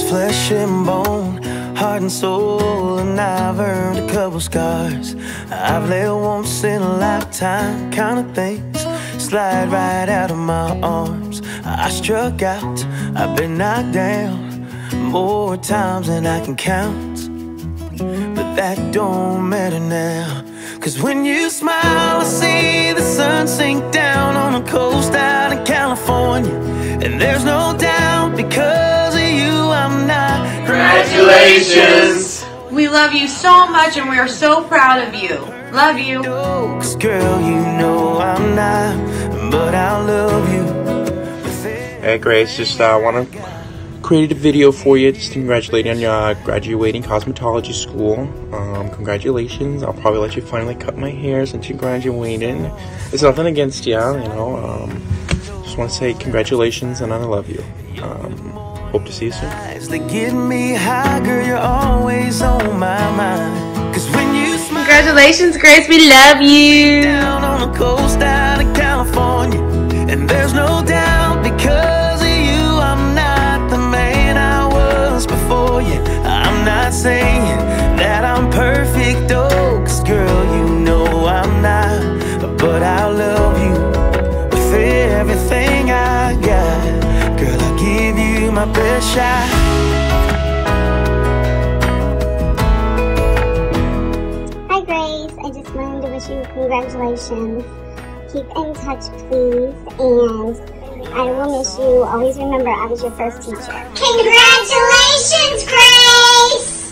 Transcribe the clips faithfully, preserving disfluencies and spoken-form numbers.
flesh and bone, heart and soul, and I've earned a couple scars. I've let once in a lifetime kind of things slide right out of my arms. I struck out, I've been knocked down more times than I can count, but that don't matter now. Cause when you smile, I see the sun sink down on the coast out in California. And there's no doubt, because of you, I'm not. Congratulations! We love you so much and we are so proud of you. Love you. Cause girl, you know I'm not, but I love you. Hey Grace, just uh, want to create a video for you just to congratulate you on your uh, graduating cosmetology school. Um, congratulations. I'll probably let you finally cut my hair since you're graduating. It's nothing against you, you know. Um, just want to say congratulations and I love you. Um, hope to see you soon. They get me high, girl, you're always on my mind. Cause when you smile, congratulations, Grace, we love you. Down on the coast out of California. And there's no doubt, because of you, I'm not the man I was before you. I'm not saying that I'm perfect, oh, cause girl, you know I'm not, but I'll love you with everything I got. Girl, I'll give you my best shot. Hi Grace, I just wanted to wish you congratulations. Keep in touch, please, and I will miss you. Always remember, I was your first teacher. Congratulations, Grace!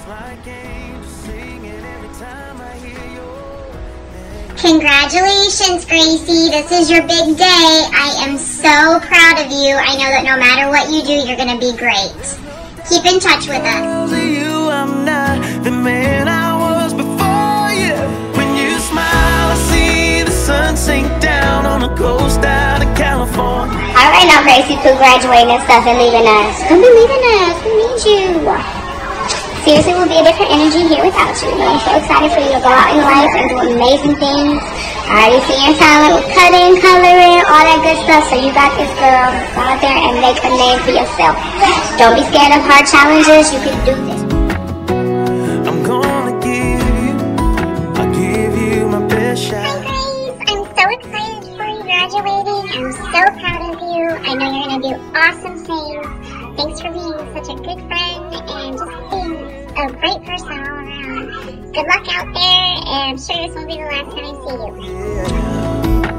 Congratulations, Gracie. This is your big day. I am so proud of you. I know that no matter what you do, you're going to be great. Keep in touch with us. You, I'm not the man I was before you. When you smile, I see the sun sink down on the coast out of California. All right now, Gracie, to graduating and stuff and leaving us. Don't be leaving us. We need you. Seriously, will be a different energy here without you. You know, I'm so excited for you to go out in life and do amazing things. I already see your talent with cutting, coloring, all that good stuff. So you got this, girl. Go out there and make a name for yourself. Don't be scared of hard challenges. You can do this. I'm gonna give you, I'll give you my best shot. Hi, Grace. I'm so excited for you graduating. I'm so proud of you. I know you're going to do awesome things. Thanks for being such a good friend and just being a great person all around. Good luck out there, and I'm sure this won't be the last time I see you.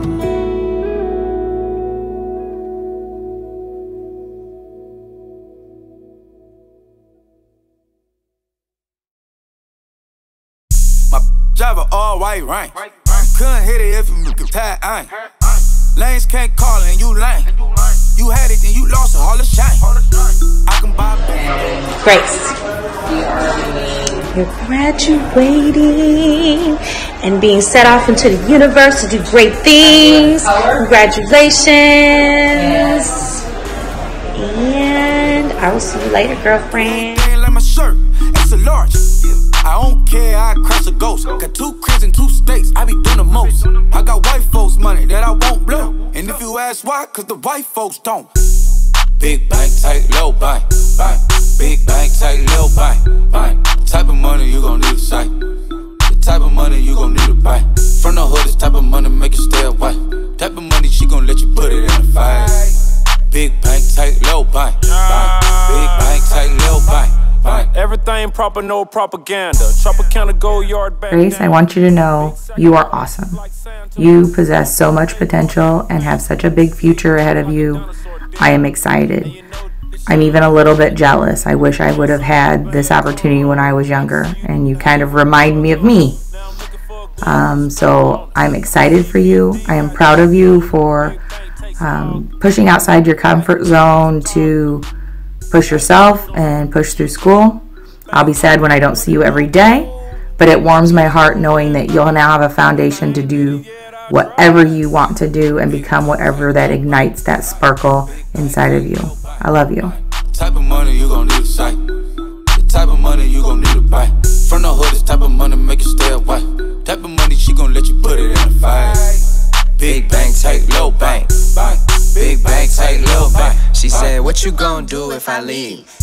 My driver all white rain. Couldn't hit it if you could tie ain't. Lanes can't call and you lame. You had it and you lost it, all the shame. I can buy a Grace, you're graduating and being set off into the universe to do great things. Congratulations. And I will see you later, girlfriend. like my shirt, it's a large. I don't care, I crash a ghost. Got two cribs and two states, I be doing the most. I got white folks money that I won't blow. And if you ask why, cause the white folks don't. Big bank, tight, low bank, bank. Big bank, tight, low bank, bank. The type of money you gon' need to sight. The type of money you gon' need to buy. From the hood, this type of money make you stay away. Type of money she gon' let you put it in the fight. Big bank, tight, low bank, bank. Big bank, tight, low bank. Everything proper, no propaganda. Tropicana Gold Yard back. Grace, I want you to know you are awesome. You possess so much potential and have such a big future ahead of you. I am excited. I'm even a little bit jealous. I wish I would have had this opportunity when I was younger, and you kind of remind me of me. Um, so I'm excited for you. I am proud of you for um, pushing outside your comfort zone to push yourself and push through school. I'll be sad when I don't see you every day, but it warms my heart knowing that you'll now have a foundation to do whatever you want to do and become whatever that ignites that sparkle inside of you. I love you. Type of money you gon' need to sight. The type of money you gon' need to buy. From the hood, this type of money make you stay away. Type of money she gon' let you put it in the fight. Big bank, tight, low bank, bank. Big bank, tight, low bank. She said, what you gon' do if I leave?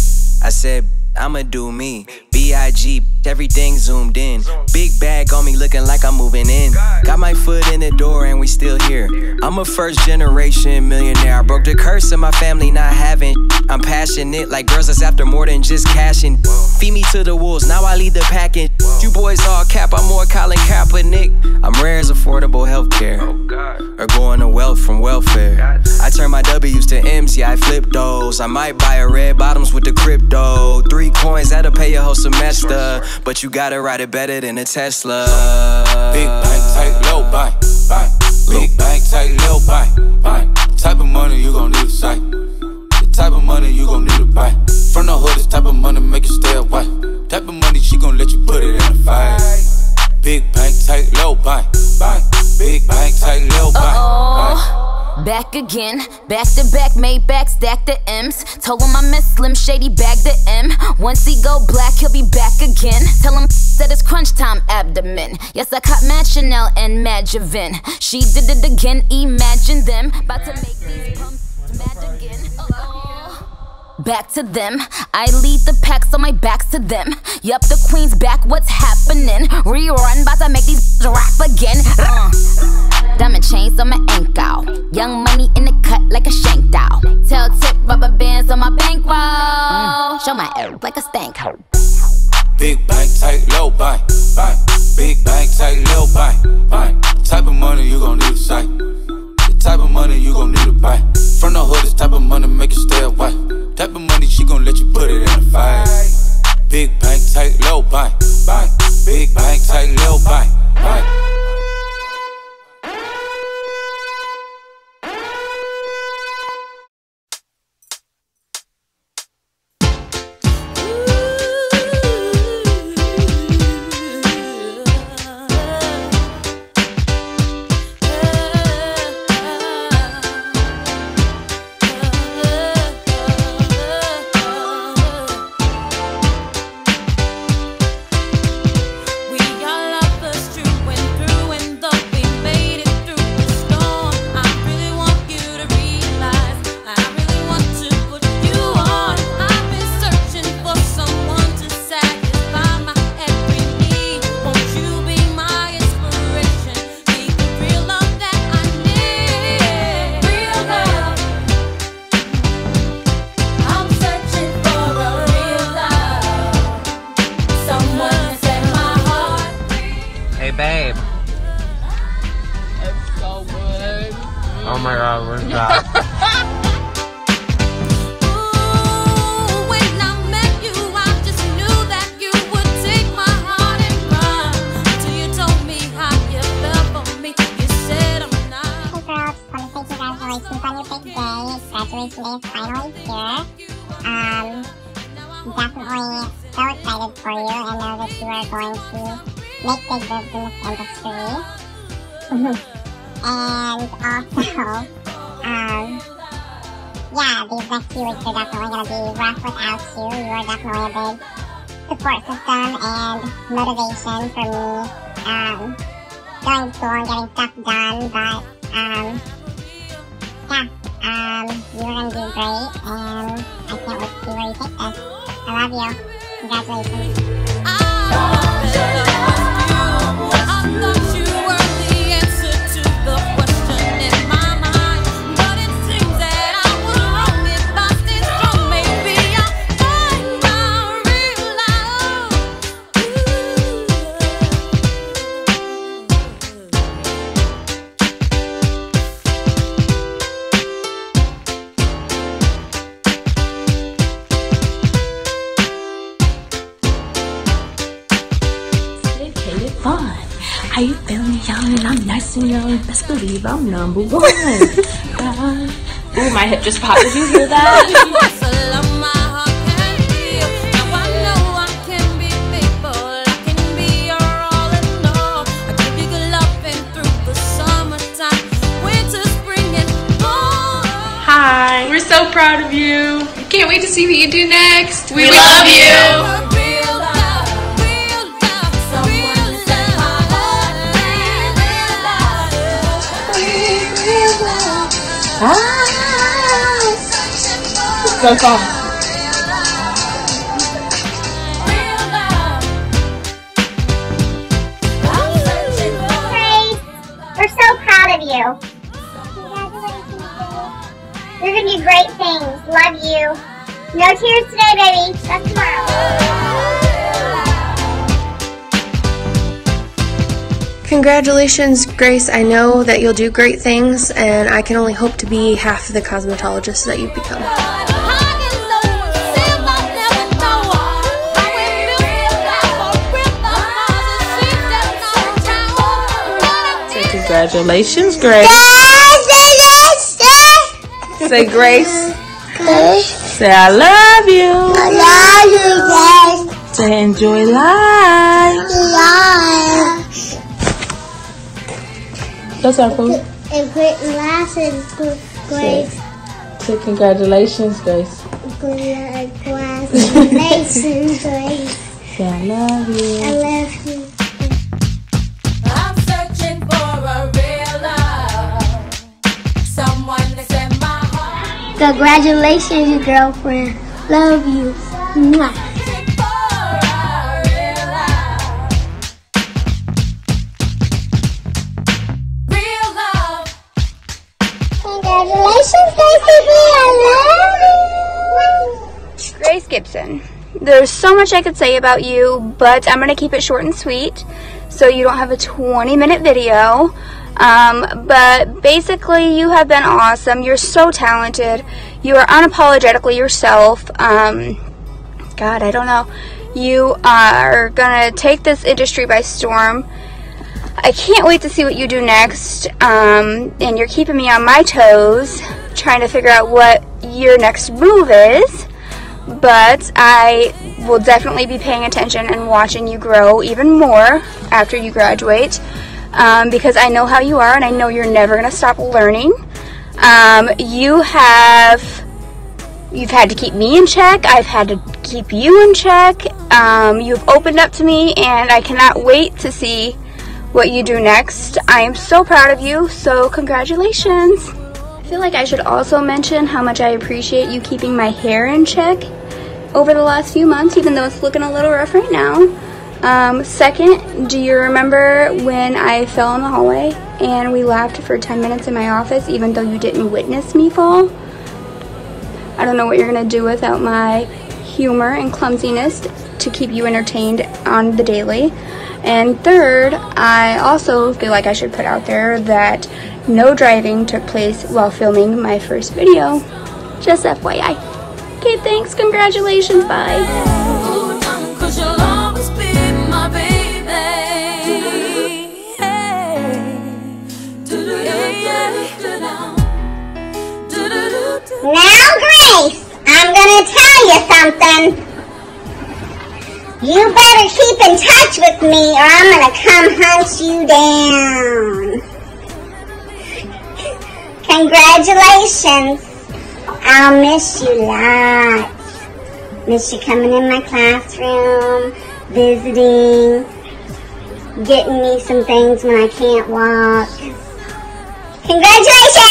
I said, I'ma do me. B I G, everything zoomed in. Big bag on me looking like I'm moving in. Got my foot in the door and we still here. I'm a first generation millionaire. I broke the curse of my family not having. I'm passionate like girls that's after more than just cashing. Feed me to the wolves, now I lead the packing. You boys all cap, I'm more Colin Kaepernick. I'm rare as affordable healthcare, or going to wealth from welfare. I turn my W's to M's, yeah I flip those. I might buy a red bottoms with the crypto. Three coins, that'll pay your whole semester. But you gotta ride it better than a Tesla. Big bank, tight, low buy, buy. Big bank, tight, low buy, buy. Type of money you gon' need a sight. The type of money you gon' need to buy. From the hood, this type of money make you stay away. Type of money she gon' let you put it in a fight. Big bank, tight, low buy, buy. Big bank, tight, low buy, buy. Back again, back to back, made back, stack the M's. Told him I miss Slim Shady, bag the M. Once he go black, he'll be back again. Tell him that it's crunch time abdomen. Yes, I caught Mad Chanel and Mad Javin. She did it again, imagine them. About to make these pumps mad again. Uh-oh. Back to them, I lead the pack, so my back's to them. Yup, the queen's back, what's happening? Rerun, about to make these rap again. uh. Diamond chains on my ankle. Young money in the cut like a shank doll. Tail tip rubber bands on my bankroll. Mm. Show my air like a stank. Big bank, tight, low buy, buy. Big bank, tight, low buy, buy. Type of money you gon' need a sight. The type of money you gon' need to buy. From the hood, this type of money make you stay away. Type of money she gon' let you put it in a fight. Big bank, tight, low buy, buy. Big bank, tight, low buy, buy. Babe. It's so good. Oh my god, where's that? Ooh, when I met you, I just knew that you would take my heart and run. Until you told me how you felt for me. You said I'm not. Hey girls, want to say congratulations on your big day. Graduation day is finally here. Um, definitely so excited for you and know that you are going to make big moves in this industry. And also, um, yeah, these next few weeks are definitely going to be rough without you. You are definitely a big support system and motivation for me, um, going to school and getting stuff done, but, um, yeah, um, you're going to do great, and I can't wait to see where you take this. I love you. Congratulations. How you feeling, young and I'm nice and young? Best believe I'm number one. uh, Ooh, my hip just popped. Did you hear that? Hi. We're so proud of you. Can't wait to see what you do next. We, we love, love you. you. Ah, so fun. you. Congratulations, girl. You're gonna do great things. Love you. No tears today, baby. That's tomorrow. Congratulations, Grace. I know that you'll do great things, and I can only hope to be half the cosmetologist that you've become. Congratulations, Grace. Say Grace. Say I love you. I love you, Grace. Say enjoy life. Life. That's our food. And great lessons, Grace. Say, say congratulations, Grace. Congratulations, Grace. Say I love you. I love you. Congratulations, your girlfriend. Love you. Mwah. Congratulations, Gracie B. I love you. Grace Gibson. There's so much I could say about you, but I'm going to keep it short and sweet so you don't have a twenty minute video. Um, but basically, you have been awesome. You're so talented. You are unapologetically yourself. Um, God, I don't know. You are gonna take this industry by storm. I can't wait to see what you do next. Um, and you're keeping me on my toes, trying to figure out what your next move is. But I will definitely be paying attention and watching you grow even more after you graduate. Um, because I know how you are, and I know you're never going to stop learning. Um, you have, you've had to keep me in check. I've had to keep you in check. Um, you've opened up to me, and I cannot wait to see what you do next. I am so proud of you, so congratulations. I feel like I should also mention how much I appreciate you keeping my hair in check over the last few months, even though it's looking a little rough right now. Um, second, do you remember when I fell in the hallway and we laughed for ten minutes in my office even though you didn't witness me fall? I don't know what you're going to do without my humor and clumsiness to keep you entertained on the daily. And third, I also feel like I should put out there that no driving took place while filming my first video. Just F Y I. Okay, thanks, congratulations, bye. Now, Grace, I'm gonna tell you something. You better keep in touch with me or I'm gonna come hunt you down. Congratulations. I'll miss you lots. Miss you coming in my classroom, visiting, getting me some things when I can't walk. Congratulations!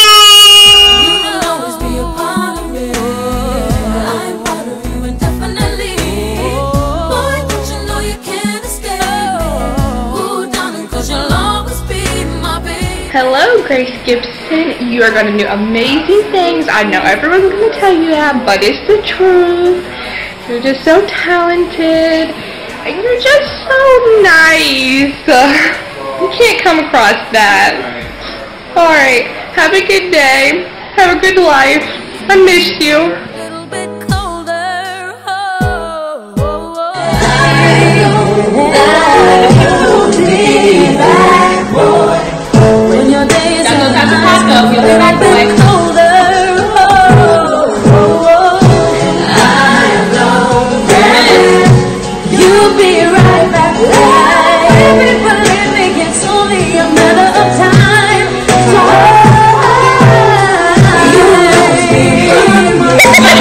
Hello, Grace Gibson. You are going to do amazing things. I know everyone's going to tell you that, but it's the truth. You're just so talented, and you're just so nice. You can't come across that. Alright, have a good day. Have a good life. I miss you. Time.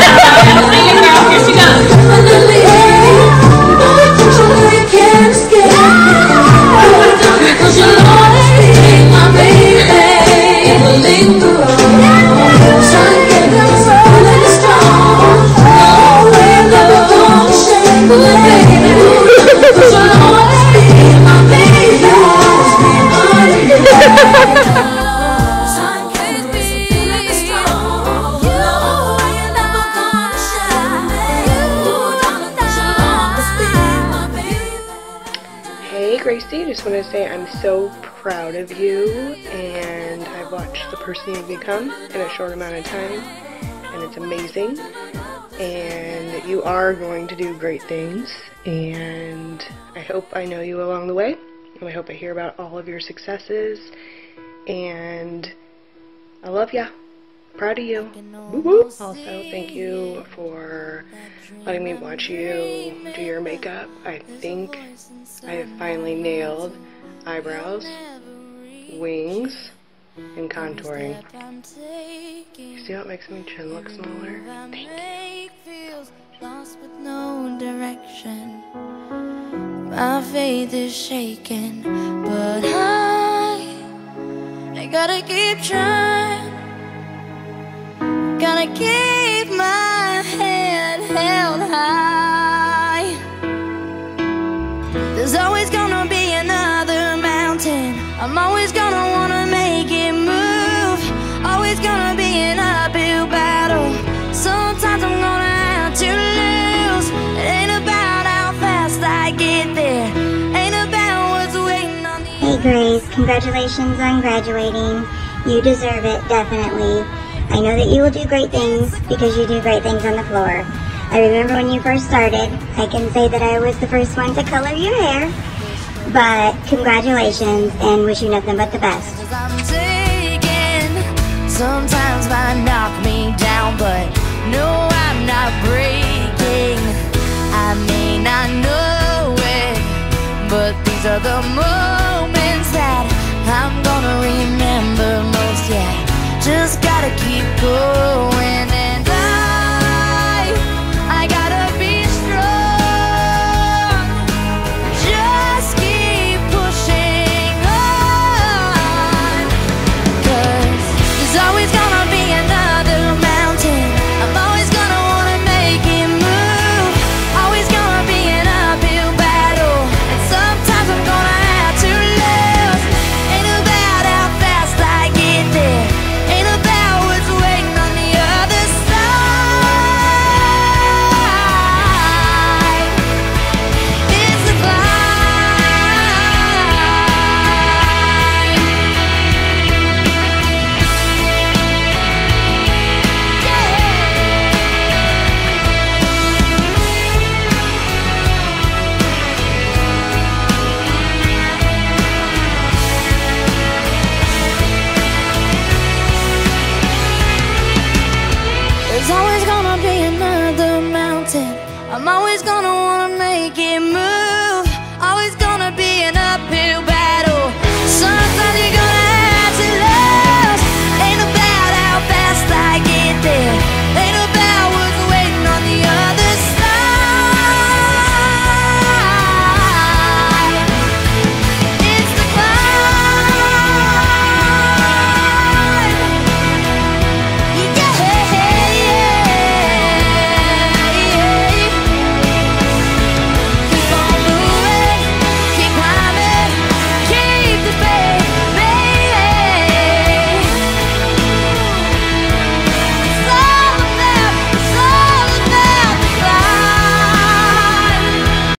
Hey Gracie, just want to say I'm so proud of you, and I've watched the person you've become in a short amount of time, and it's amazing, and you are going to do great things, and I hope I know you along the way, and I hope I hear about all of your successes, and I love ya. Proud of you. Woo-hoo. Also, thank you for letting me watch you do your makeup. I think I have finally nailed eyebrows, wings, and contouring. You see how it makes my chin look smaller? Thank you. Lost with no direction. My faith is shaking, but I, I gotta keep trying. Gotta keep my head held high. There's always gonna be another mountain. I'm always gonna wanna make it move. Always gonna be an uphill battle. Sometimes I'm gonna have to lose. It ain't about how fast I get there. Ain't about what's waiting on the Hey Grace, congratulations on graduating. You deserve it, definitely. I know that you will do great things because you do great things on the floor. I remember when you first started, I can say that I was the first one to color your hair, but congratulations and wish you nothing but the best. I'm taking, sometimes might knock me down, but no, I'm not breaking. I may not know it, but these are the moments that I'm gonna remember most, yeah. Just gotta keep going.